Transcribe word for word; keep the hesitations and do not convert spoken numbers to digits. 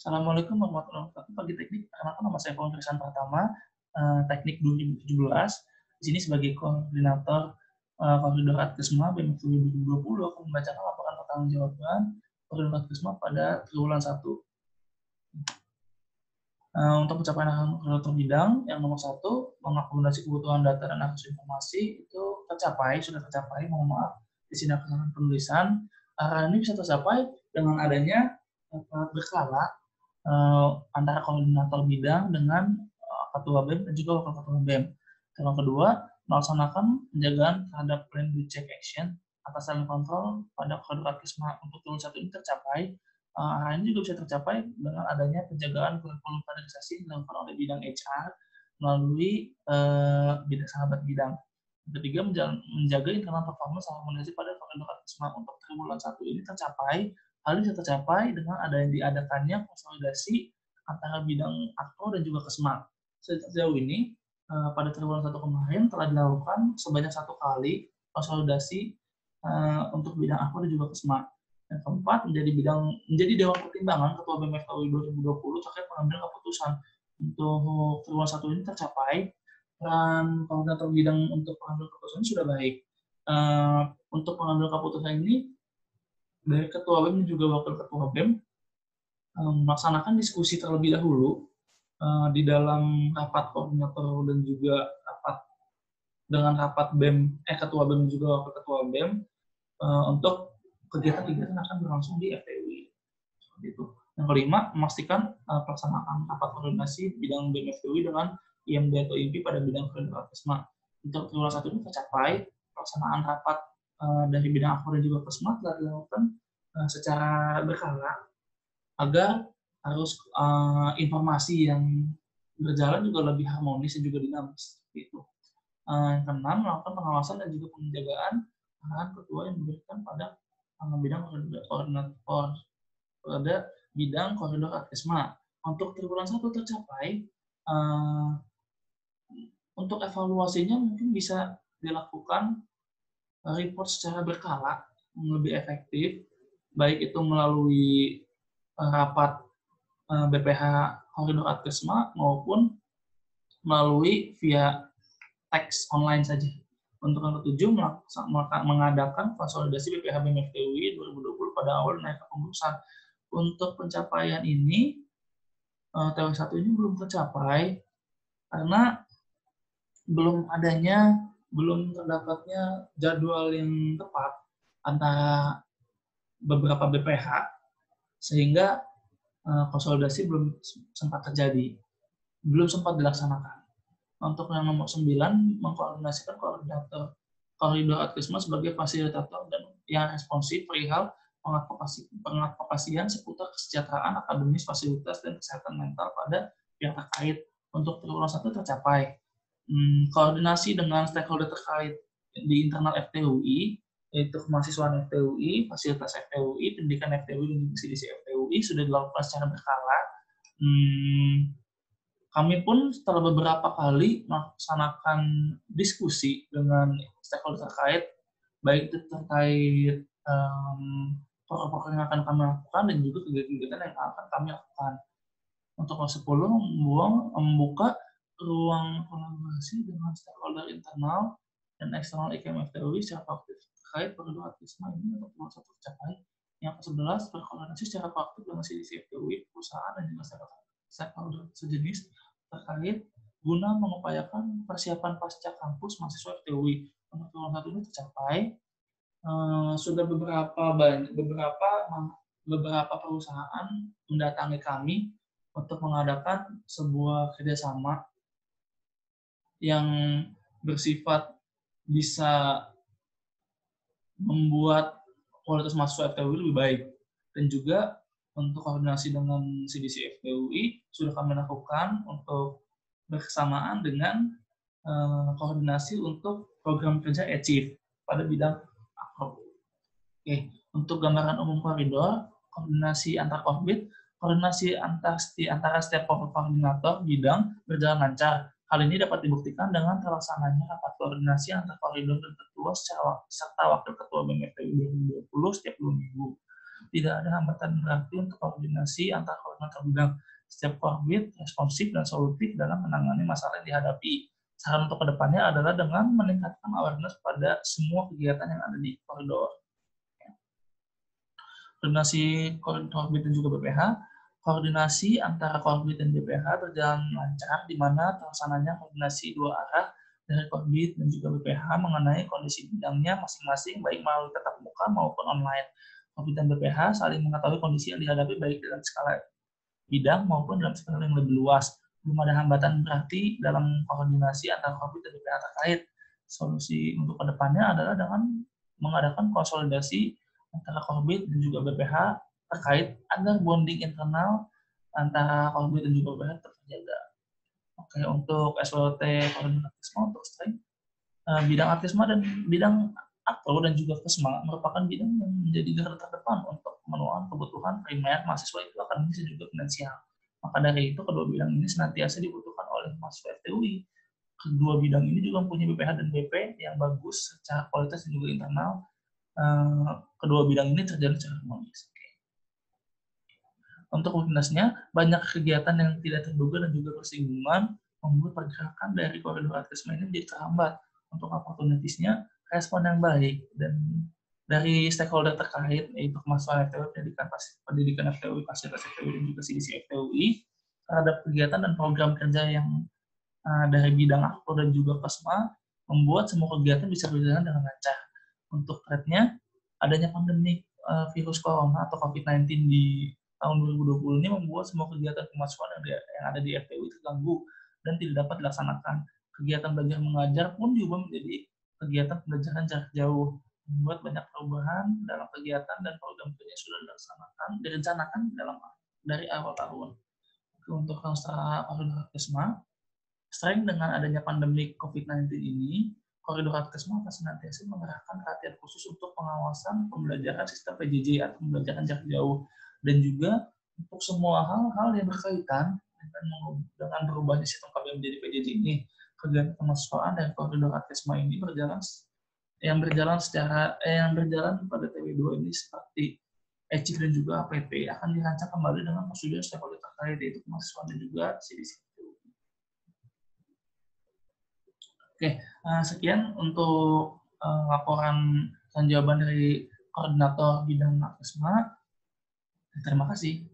Assalamualaikum warahmatullahi wabarakatuh. Pagi Teknik, perkenalkan nama saya Paul Trishan Pratama, eh, Teknik dua ribu tujuh belas. Di sini sebagai koordinator eh, koridor Adkesma B M F dua ribu dua puluh akan membacakan laporan pertanggungjawaban koridor Adkesma pada triwulan satu. Eh, untuk pencapaian koridor bidang yang nomor satu, mengakomodasi kebutuhan data dan akses informasi itu tercapai, sudah tercapai. Mohon maaf, di sini kesalahan penulisan. Arahan ini bisa tercapai dengan adanya rapat berkala uh, antara koordinator bidang dengan uh, ketua B E M dan juga wakil ketua B E M. Yang kedua, melaksanakan penjagaan terhadap plan do check action atas saling kontrol pada koridor Adkesma untuk triwulan satu ini tercapai. Uh, hal ini juga bisa tercapai dengan adanya penjagaan kurikulum kaderisasi yang dilakukan oleh bidang H R melalui uh, bidang sahabat bidang. Ketiga, menjaga internal performance harmonisasi pada koridor Adkesma untuk triwulan satu ini tercapai. Hal ini bisa tercapai dengan adanya diadakannya konsolidasi antara bidang Akpro dan juga Kesma. Sejauh ini, pada triwulan satu kemarin telah dilakukan sebanyak satu kali konsolidasi untuk bidang Akpro dan juga Kesma. Yang keempat, menjadi bidang menjadi dewan pertimbangan Ketua B M F K U I dua ribu dua puluh terkait pengambilan keputusan untuk triwulan satu ini tercapai. Dan koordinator bidang untuk pengambilan keputusan ini sudah baik. Untuk pengambilan keputusan ini, dari Ketua B E M dan juga Wakil Ketua B E M melaksanakan diskusi terlebih dahulu uh, di dalam rapat koordinator dan juga rapat dengan rapat B E M, eh Ketua B E M dan juga Wakil Ketua B E M uh, untuk kegiatan-kegiatan akan berlangsung di F T U I. Seperti itu. Yang kelima, memastikan uh, pelaksanaan rapat koordinasi bidang B M F T U I dengan I M D atau I M P pada bidang koridor Adkesma. Untuk triwulan satu ini tercapai pelaksanaan rapat uh, dari bidang Akpro dan juga Kesma telah dilakukan uh, secara berkala agar harus uh, informasi yang berjalan juga lebih harmonis dan juga dinamis. Gitu. Uh, yang keenam, melakukan pengawasan dan juga penjagaan arahan ketua yang diberikan pada uh, bidang koordinator pada bidang koridor Adkesma. Untuk triwulan satu tercapai, uh, untuk evaluasinya mungkin bisa dilakukan uh, report secara berkala, lebih efektif, baik itu melalui uh, rapat uh, B P H koridor Adkesma maupun melalui via teks online saja. Untuk yang ketujuh, mengadakan konsolidasi B P H B M F T U I dua ribu dua puluh pada awal naik kepengurusan. Untuk pencapaian ini, T W satu ini belum tercapai karena belum adanya, belum terdapatnya jadwal yang tepat antara beberapa B P H, sehingga konsolidasi belum sempat terjadi, belum sempat dilaksanakan. Untuk yang nomor sembilan, mengkoordinasikan koordinator koridor Adkesma sebagai fasilitator dan yang responsif perihal pengadvokasi, pengadvokasian seputar kesejahteraan akademis, fasilitas, dan kesehatan mental pada pihak terkait. Untuk triwulan satu tercapai. Hmm, koordinasi dengan stakeholder terkait di internal F T U I, yaitu kemahasiswaan F T U I, fasilitas F T U I, pendidikan F T U I, dan C D C F T U I sudah dilakukan secara berkala. Hmm, kami pun setelah beberapa kali melaksanakan diskusi dengan stakeholder terkait, baik itu terkait um, program-program yang akan kami lakukan dan juga kegiatan-kegiatan yang akan kami lakukan. Untuk kelas sepuluh, membuka ruang kolaborasi dengan stakeholder internal dan eksternal I K M F T U I secara proaktif terkait koridor Adkesma ini untuk triwulan satu tercapai. Yang ke sebelas, berkoordinasi secara proaktif dengan C D C F T U I, perusahaan, dan juga stakeholder sejenis terkait guna mengupayakan persiapan pasca kampus mahasiswa F T U I. Untuk triwulan satu ini tercapai. Uh, sudah beberapa banyak, beberapa beberapa perusahaan mendatangi kami untuk mengadakan sebuah kerjasama yang bersifat bisa membuat kualitas mahasiswa F T U I lebih baik. Dan juga untuk koordinasi dengan C D C F T U I sudah kami lakukan untuk bersamaan dengan uh, koordinasi untuk program kerja Achieve pada bidang Akpro. Oke, untuk gambaran umum koridor, koordinasi antar korbit, koordinasi antar antara setiap koordinator bidang berjalan lancar. Hal ini dapat dibuktikan dengan terlaksananya rapat koordinasi antar koridor dan ketua serta wakil ketua B M F T U I dua ribu dua puluh setiap dua minggu. tidak ada hambatan berarti untuk koordinasi antar koordinator bidang. Setiap korbit responsif dan solutif dalam menangani masalah yang dihadapi. Saran untuk kedepannya adalah dengan meningkatkan awareness pada semua kegiatan yang ada di koridor. Koordinasi korbit dan juga B P H. Koordinasi antara korbit dan B P H berjalan lancar, di mana terlaksananya koordinasi dua arah dari korbit dan juga B P H mengenai kondisi bidangnya masing-masing, baik melalui tatap muka maupun online. Korbit dan B P H saling mengetahui kondisi yang dihadapi baik dalam skala bidang maupun dalam skala yang lebih luas. Belum ada hambatan berarti dalam koordinasi antara korbit dan B P H terkait. Solusi untuk kedepannya adalah dengan mengadakan konsolidasi antara korbit dan juga B P H terkait agar bonding internal antara korbit dan juga B P H tetap terjaga. Oke, untuk S W T koordinator Aktisma untuk strength, bidang Aktisma dan bidang Akto dan juga Kesma merupakan bidang yang menjadi garda terdepan untuk pemenuhan kebutuhan primer mahasiswa itu akademis dan juga finansial. Maka dari itu kedua bidang ini senantiasa dibutuhkan oleh mahasiswa F T U I. Kedua bidang ini juga mempunyai B P H dan B P yang bagus secara kualitas dan juga internal. Kedua bidang ini terjalin secara harmonis. Untuk rutinitasnya, banyak kegiatan yang tidak terduga dan juga bersinggungan membuat pergerakan dari koridor Aktisma ini menjadi terhambat. Untuk oportunitasnya, respon yang baik dan dari stakeholder terkait, yaitu kemaslahatan F T U I, pendidikan, pendidikan F T U I, fasilitas F T U I, dan juga C D C F T U I, terhadap kegiatan dan program kerja yang uh, dari bidang Akto dan juga Kesma, membuat semua kegiatan bisa berjalan dengan lancar. Untuk threat-nya, adanya pandemi uh, virus corona atau COVID sembilan belas di tahun dua ribu dua puluh ini membuat semua kegiatan kemahasiswaan yang ada di F T U I terganggu dan tidak dapat dilaksanakan. Kegiatan belajar mengajar pun juga menjadi kegiatan pembelajaran jarak jauh, membuat banyak perubahan dalam kegiatan dan program kerja sudah dilaksanakan, direncanakan dalam dari awal tahun. Untuk Koridor Aktisma, selain dengan adanya pandemi COVID sembilan belas ini, Koridor Aktisma akan senantiasa mengerahkan perhatian khusus untuk pengawasan pembelajaran sistem P J J atau pembelajaran jarak jauh, dan juga untuk semua hal-hal yang berkaitan dengan berubahnya sistem K B M menjadi P J J ini, kegiatan kemahasiswaan dari Koridor Aktisma ini berjalan yang berjalan secara eh, yang berjalan pada T W dua ini seperti E C I K dan juga A P P akan dirancang kembali dengan persetujuan stakeholder terkait, yaitu kemahasiswaan dan juga C D C. Oke, sekian untuk uh, laporan dan jawaban dari koordinator bidang Aktisma. Terima kasih.